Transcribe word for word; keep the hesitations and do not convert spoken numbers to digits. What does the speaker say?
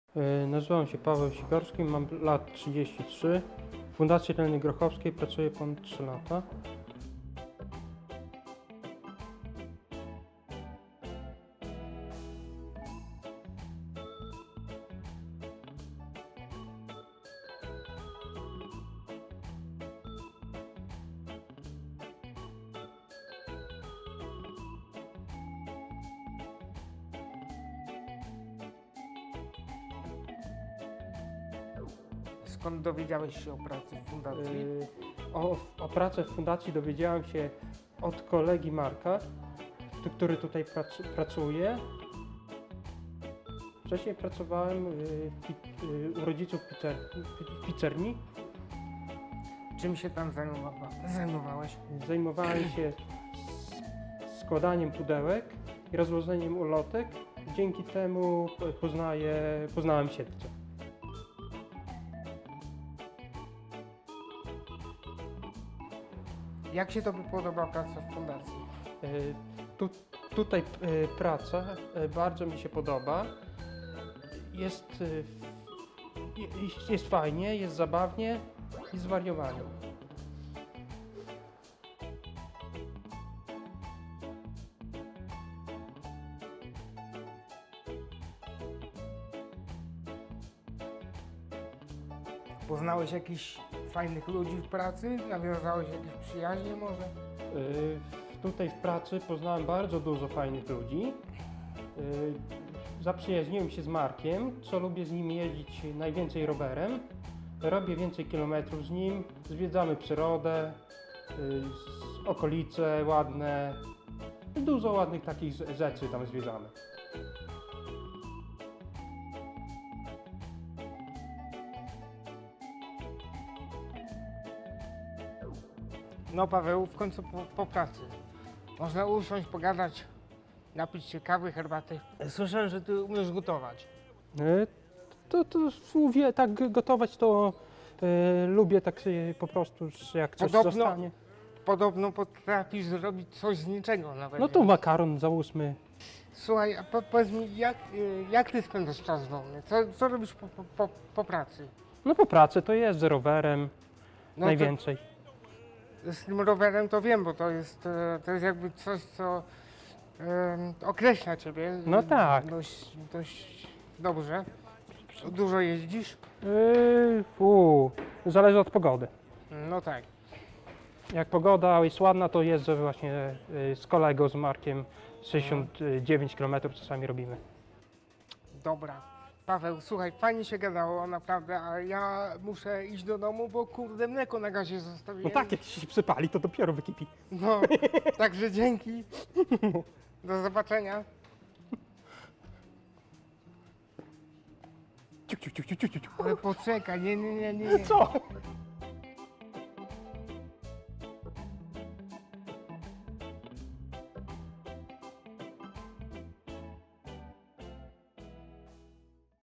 E, Nazywam się Paweł Sikorski, mam lat trzydzieści trzy. W Fundacji Eleny Grochowskiej pracuję ponad trzy lata. Skąd dowiedziałeś się o pracy w fundacji? E, O, o pracę w fundacji dowiedziałem się od kolegi Marka, t- który tutaj prac, pracuje. Wcześniej pracowałem e, w pi- e, u rodziców w picer, w pizzerni. Czym się tam zajmowa- zajmowałeś? Zajmowałem się s- składaniem pudełek i rozłożeniem ulotek. Dzięki temu poznaję, poznałem siedlce. Jak się tobie podoba praca w fundacji? E, Tu, tutaj e, praca e, bardzo mi się podoba. Jest, e, jest, jest fajnie, jest zabawnie i zwariowanie. Poznałeś jakichś fajnych ludzi w pracy? Nawiązałeś jakieś przyjaźnie może? E, Tutaj w pracy poznałem bardzo dużo fajnych ludzi. E, Zaprzyjaźniłem się z Markiem, co lubię z nim jeździć najwięcej rowerem. Robię więcej kilometrów z nim, zwiedzamy przyrodę, e, s- okolice ładne. Dużo ładnych takich z- rzeczy tam zwiedzamy. No Paweł, w końcu po, po pracy. Można usiąść, pogadać, napić się kawy, herbaty. Słyszałem, że ty umiesz gotować. E, To, to mówię, tak gotować to e, lubię tak e, po prostu, że jak coś Podobno- zostanie. Podobno potrafisz zrobić coś z niczego nawet. No to makaron załóżmy. Słuchaj, a po, powiedz mi, jak, y, jak ty spędzasz czas wolny? Co, co robisz po, po, po, po pracy? No po pracy to jeżdżę rowerem No najwięcej. To, z tym rowerem to wiem, bo to jest, e, to jest jakby coś, co em, określa ciebie. No tak. Dość, dość dobrze. Dużo jeździsz? Yy, uu, zależy od pogody. No tak. Jak pogoda jest ładna, to jeżdżę właśnie yy, z kolegą, z Markiem sześćdziesiąt dziewięć kilometrów czasami robimy. Dobra. Paweł, słuchaj, fajnie się gadało, naprawdę, a ja muszę iść do domu, bo kurde mleko na gazie zostawiłem. No tak, jak się przypali, to dopiero wykipi. No, także dzięki. Do zobaczenia. Ciu, ciu, ciu, ciu, ciu, ciu. Ale poczekaj, nie, nie, nie, nie. Co?